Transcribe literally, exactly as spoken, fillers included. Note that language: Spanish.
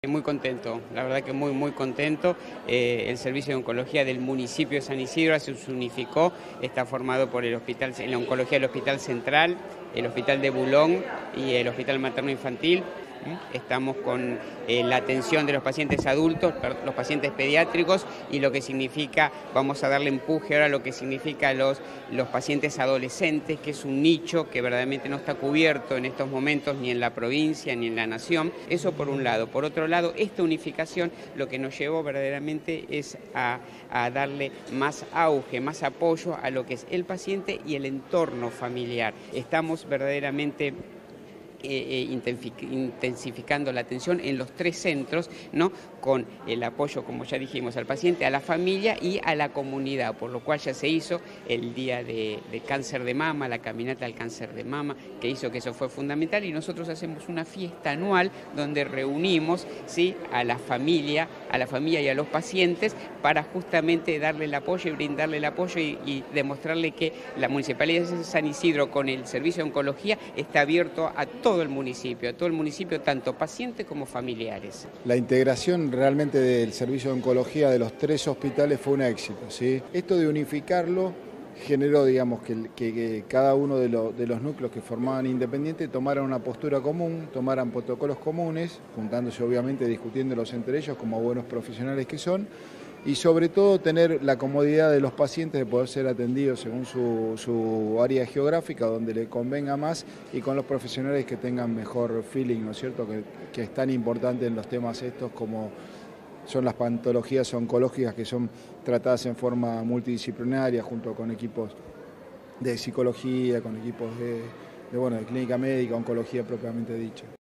Muy contento, la verdad que muy muy contento. Eh, el servicio de oncología del municipio de San Isidro se unificó, está formado por el hospital, en la oncología del Hospital Central, el Hospital de Bulón y el Hospital Materno Infantil. Estamos con eh, la atención de los pacientes adultos, los pacientes pediátricos y lo que significa, vamos a darle empuje ahora a lo que significa los, los pacientes adolescentes, que es un nicho que verdaderamente no está cubierto en estos momentos ni en la provincia ni en la nación. Eso por un lado. Por otro lado, esta unificación lo que nos llevó verdaderamente es a, a darle más auge, más apoyo a lo que es el paciente y el entorno familiar. Estamos verdaderamente Eh, intensificando la atención en los tres centros, ¿no? Con el apoyo, como ya dijimos, al paciente, a la familia y a la comunidad, por lo cual ya se hizo el día de, de cáncer de mama, la caminata al cáncer de mama, que hizo que eso fue fundamental, y nosotros hacemos una fiesta anual donde reunimos, ¿sí?, a la familia, a la familia y a los pacientes para justamente darle el apoyo y brindarle el apoyo y, y demostrarle que la Municipalidad de San Isidro con el servicio de oncología está abierto a todo el municipio, a todo el municipio, tanto pacientes como familiares. La integración realmente del servicio de oncología de los tres hospitales fue un éxito, ¿sí? Esto de unificarlo generó, digamos, que, que, que cada uno de, lo, de los núcleos que formaban Independiente tomaran una postura común, tomaran protocolos comunes, juntándose obviamente, discutiéndolos entre ellos como buenos profesionales que son, y sobre todo tener la comodidad de los pacientes de poder ser atendidos según su, su área geográfica, donde le convenga más, y con los profesionales que tengan mejor feeling, ¿no es cierto?, que, que es tan importante en los temas estos como son las patologías oncológicas, que son tratadas en forma multidisciplinaria junto con equipos de psicología, con equipos de, de, bueno, de clínica médica, oncología propiamente dicha.